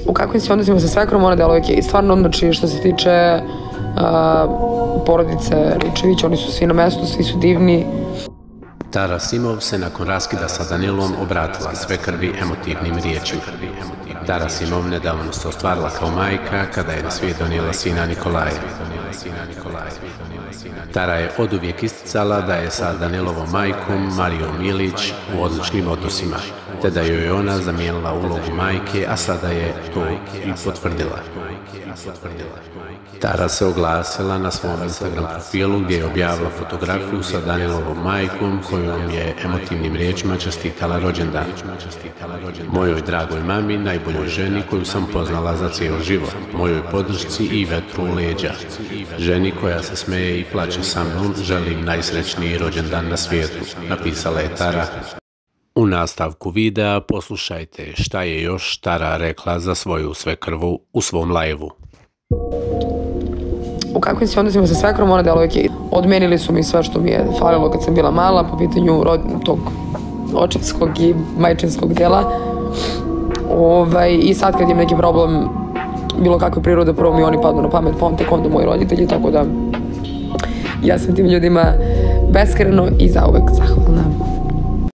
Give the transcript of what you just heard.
u kakvim si odnosima sa svekrom, ona deluje okej. Stvarno, znači, što se tiče porodice Ričević, oni su svi na mestu, svi su divni. Tara Simov se nakon raskida sa Danilom obratila svekrvi emotivnim riječima. Tara Simov nedavno se ostvarila kao majka kada je na svijet donijela sina Nikolaja. Tara je oduvijek isticala da je sa Danilovom majkom Marijom Milić u odličnim odnosima, te da joj je ona zamijenila ulogu majke, a sada je to i potvrdila. Tara se oglasila na svom Instagram profilu gdje je objavila fotografiju sa Danilovom majkom kojom je emotivnim riječima čestitala rođendan. Mojoj dragoj mami, najboljoj ženi koju sam poznala za cijeli život, mojoj podršci i vetru u leđa. Ženi koja se smeje i plače sa mnom, želim najsrećniji rođendan na svijetu, napisala je Tara. U nastavku videa poslušajte šta je još Tara rekla za svoju svekrvu u svom live-u. U kakvim si odnosima sa svekrom, ona deluje okej. Odmenili su mi sve što mi je falilo kad sam bila mala po pitanju tog očinskog i majčinskog dela. I sad kad imam neki problem bilo kakve prirode, prvo mi oni padnu na pamet, pa tek onda moji roditelji, tako da ja sam tim ljudima beskreno i zauvek zahvalna.